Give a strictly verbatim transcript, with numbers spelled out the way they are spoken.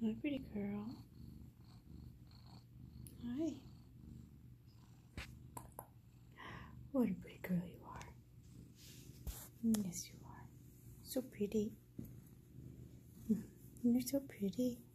Hi, pretty girl. Hi. What a pretty girl you are. Yes, you are. So pretty. You're so pretty.